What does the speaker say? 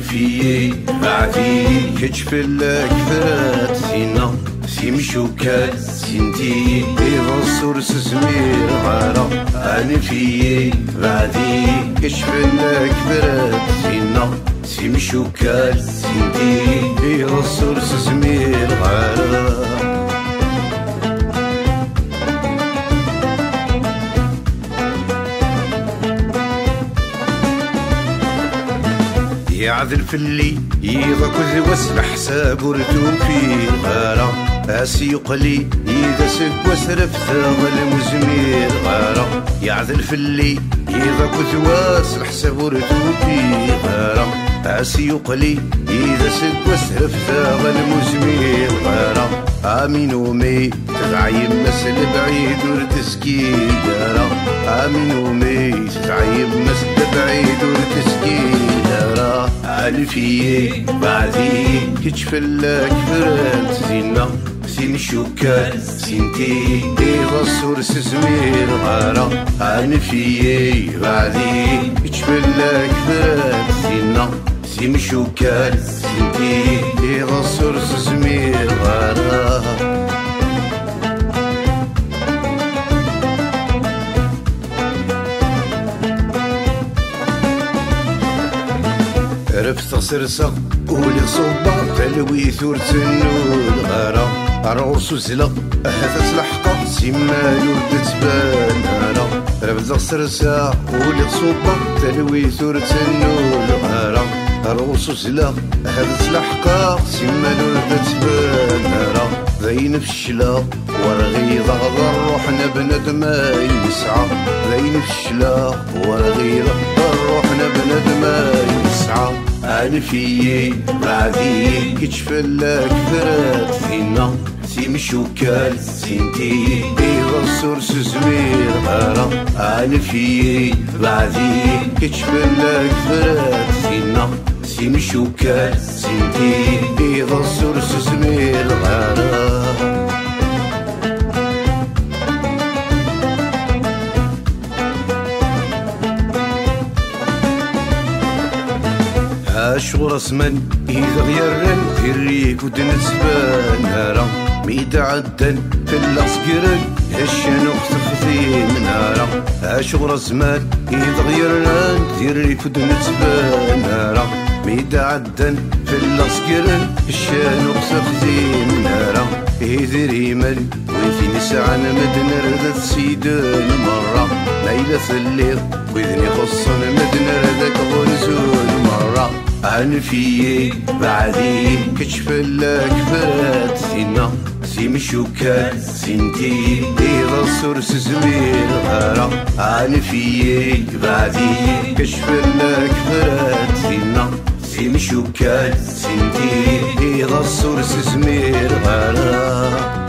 في بعدي كتفلك فرات سينا سيمشوكات سنتي بغصور سزمير غارة أنا في بعدي كتفلك فرات سينا سيمشوكات سنتي بغصور سزمير غارة يعذل في اللي يغاكوز واسل حساب ورتوب في غارة اسي يقلي إذا سك وسرف ثاغ المزمير غارة يعذل في اللي يغاكوز واسل حساب ورتوب في غارة اسي يقلي إذا سك وسرف ثاغ المزمير غارة آمين ومي تتعيب مسل بعيد ورتسكي غارة آمين ومي تتعيب مسل بعيد ورتسكي غارة ألفي بعدي كتفلك فرات زينا سين شوكات سنتي غصور سزمير غارة ألفي بعدي كتفلك فرات زينا سين شوكات سنتي غصور سزمير غارة رفت صرصة ولي صبا تلوي ثور تنو الغارة الرؤوس وزلا هذا تلحقا سيمالو تتبان هارا رفت صرصة ولي صبا تلوي ثور تنو الغارة الرؤوس وزلا هذا تلحقا سيمالو تتبان هارا ذين في الشلا ورغيضة روحنا بندم يسعى ذين في الشلا ورغيضة روحنا بندم يسعى ألفي بعدي كتفلك فرات فينا سيمشوكال سنتي بغصور سزمير غارة ألفي بعدي كتفلك فرات فينا سيمشوكال سنتي بغصور سزمير غارة شغل اسمن إذا غيرن في الريك ودنسبان هارا ميدا عدن في الأصقرن هشان اختخذي من هارا شغل اسمن إذا غيرن في الريك ودنسبان هارا ميدا عدن في الأصقرن هشان اختخذي من هارا إذا ريمل وإذا نسعن مدن ردت سيدان مرة ليلة الليل وإذا خصن مدن ردك غنزون مرة ألفي بعدي كتفلك فرات سينا سيمشوكات سنتي غصور سزمير غارة ألفي بعدي كتفلك فرات سينا سيمشوكات سنتي غصور سزمير غارة